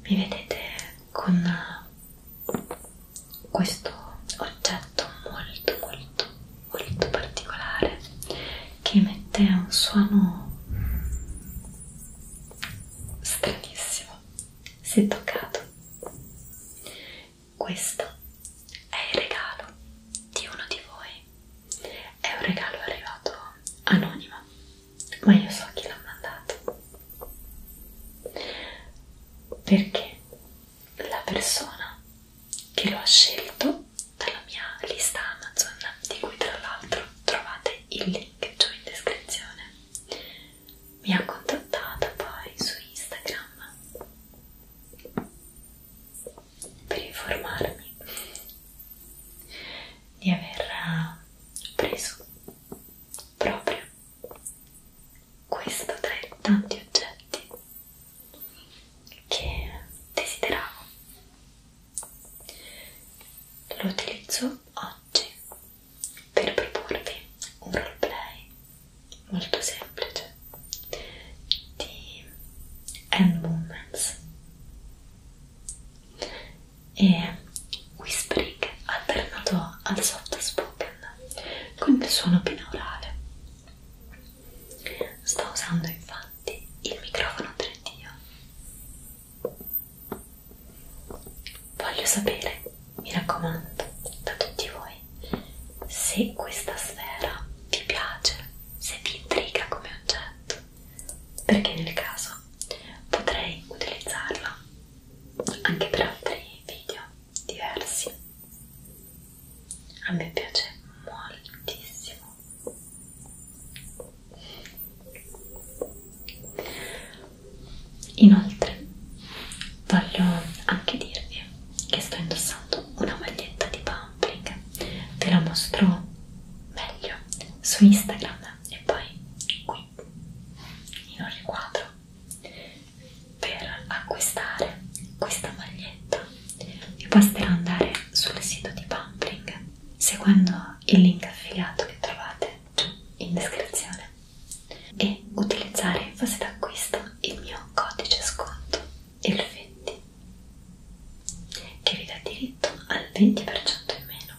Mi vedete con questo oggetto molto particolare che emette un suono stranissimo se toccato. Questo è il regalo di uno di voi. È un regalo arrivato anonimo, ma io so chi l'ha mandato, perché la persona che lo ha scelto dalla mia lista Amazon, di cui tra l'altro trovate il link giù in descrizione, mi ha contattata poi su Instagram per informarmi di aver preso proprio questo tra i tanti oggetti che desideravo. Lo utilizzo oggi per proporvi un roleplay molto semplice di hand movements e whispering alternato al soft spoken con il suono binaurale. Sto usando infatti il microfono 3D. Voglio sapere, mi raccomando, da tutti voi, se questa sfera vi piace, se vi intriga come oggetto, perché nel caso potrei utilizzarla anche per altri video diversi. A me piace moltissimo. Inoltre voglio anche dirvi che sto indossando una maglietta di Pumpling. Ve la mostro meglio su Instagram e poi qui in un riquadro. Per acquistare questa maglietta vi basterà andare sul sito di Pumpling seguendo il link affiliato che trovate giù in descrizione e utilizzare in fase d'acquisto il mio codice sconto ELFETTI che vi dà diritto al 20% in meno.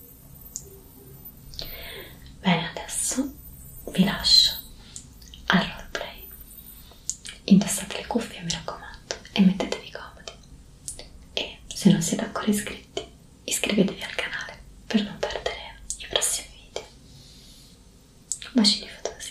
Bene, adesso vi lascio al roleplay. Indossate le cuffie, mi raccomando, e mettetevi comodi. E se non siete ancora iscritti, iscrivetevi al canale per non perdere i prossimi video. Bacini fotosi.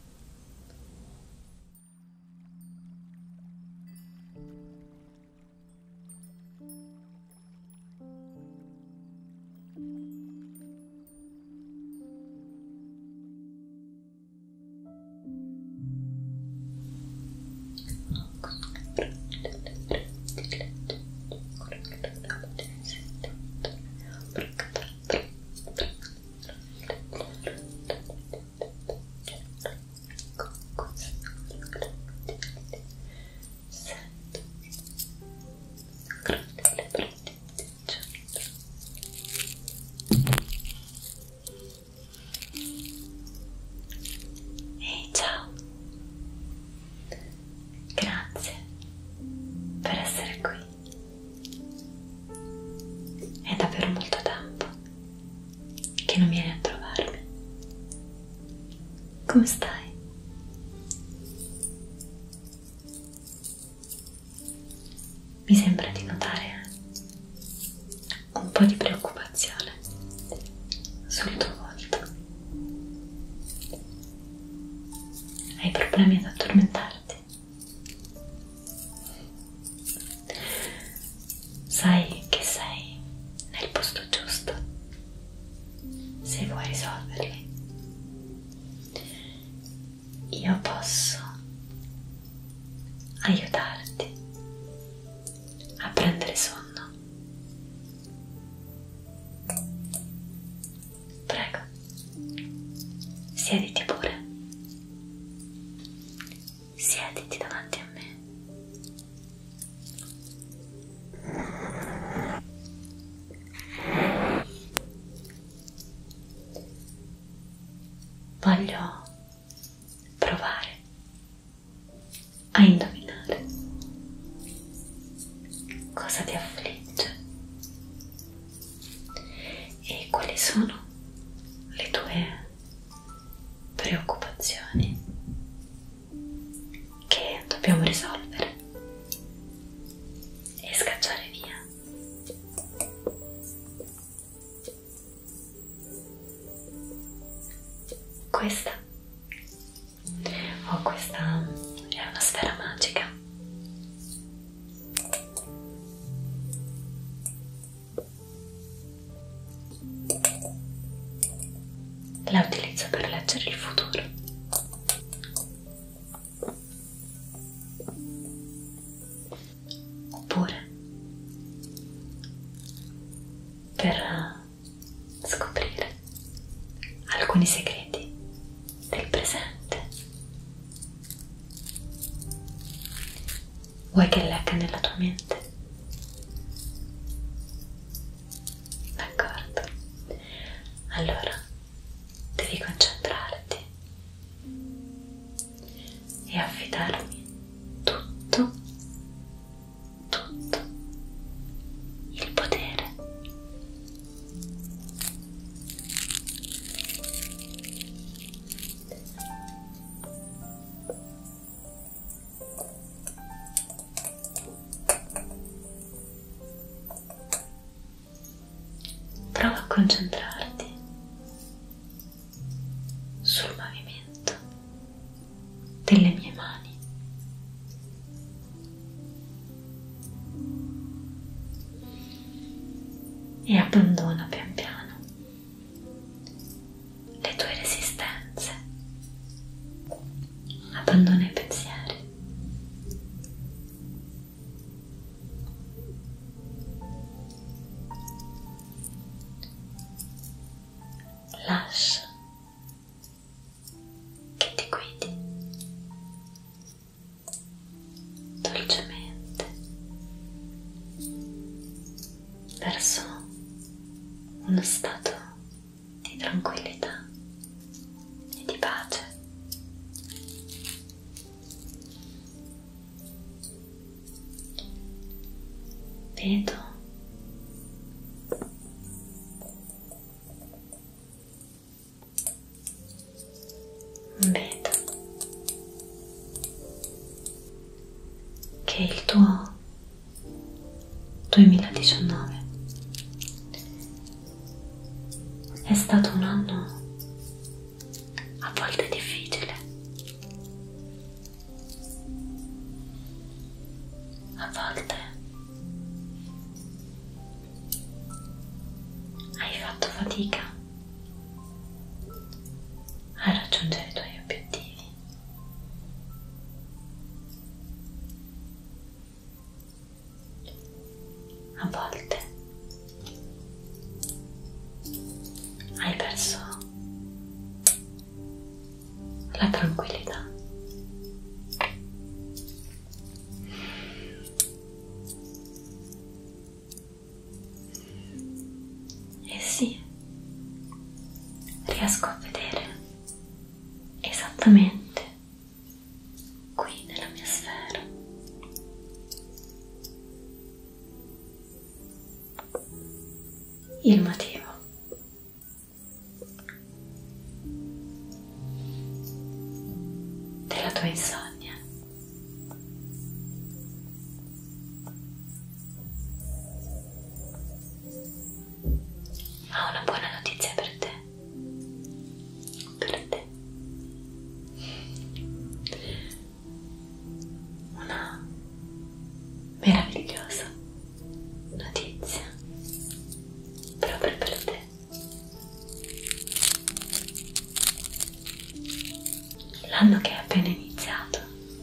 Ehi, ciao! Grazie per essere qui. È davvero molto tempo che non vieni a trovarmi. Come stai? Mi sembra di notare un po' di preoccupazione sul tuo volto. Hai problemi ad addormentarti? Sai che sei nel posto giusto se vuoi risolverli. Io posso aiutarti a prendere sonno. Prego, siediti pure. Siediti davanti a me. Voglio provare a indovinare cosa ti affligge e quali sono le tue preoccupazioni che dobbiamo risolvere e scacciare via. Questa è una sfera magica. La utilizzo per leggere il futuro. Oppure per scoprire alcuni segreti del presente. Vuoi che legga nella tua mente? D'accordo. Allora, devi concentrarti e affidarmi tutto il potere. Prova a concentrarti sul movimento delle mie mani. E abbandona pian piano le tue resistenze, abbandona i pensieri. Lascia che ti guidi dolcemente verso uno stato di tranquillità e di pace. Vedo che il tuo 2019 è stato un anno a volte difficile, a volte hai fatto fatica a raggiungere i tuoi obiettivi. A volte hai perso la tranquillità. E sì, riesco a vedere esattamente qui nella mia sfera il motivo della tua insonnia. Ho una buona notizia per te. Una meravigliosa notizia proprio per te. L'anno che è appena iniziato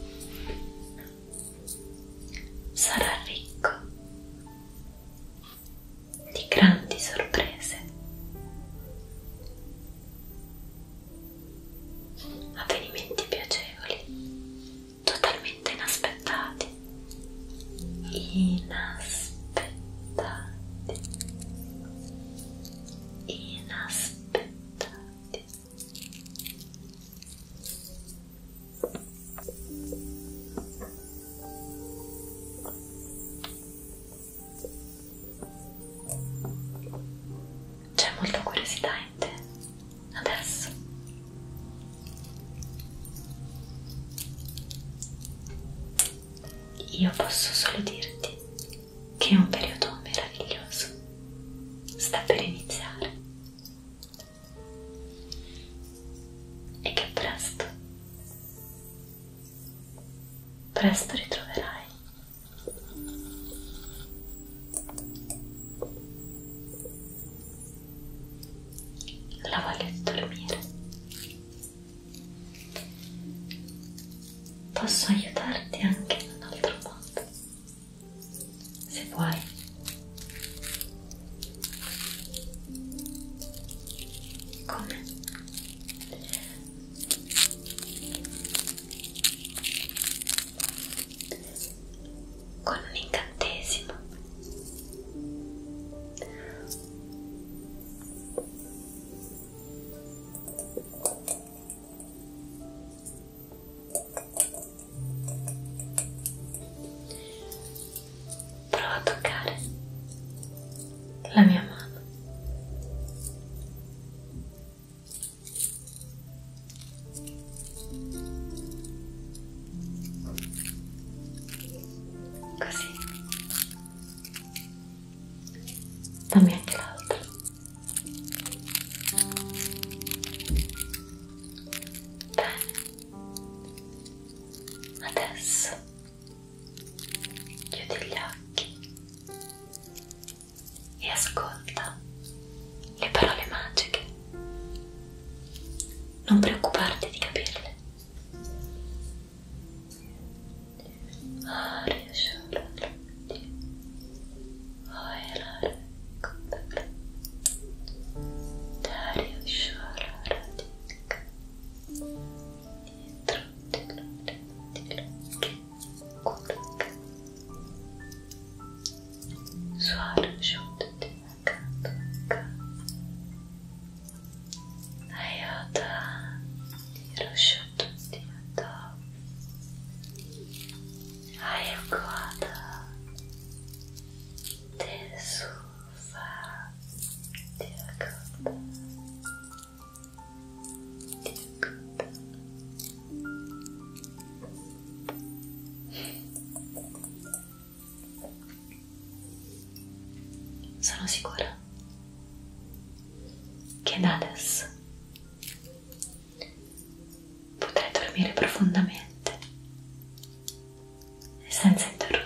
sarà ricco di grandi sorprese, avvenimenti piacevoli, totalmente inaspettati, inaspettati. io posso solo dirti che è un periodo meraviglioso, sta per iniziare e che presto ritroverai la voglia di dormire. Posso aiutarti anche in un altro modo, se vuoi. Come? Con un incantesimo. Prova a toccare la mia mano. Così. Dammi anche l'altro. Bene. Adesso chiudi gli occhi e ascolta le parole magiche. Non preoccuparti di capirle. Sono sicura che da adesso potrai dormire profondamente e senza interruzioni.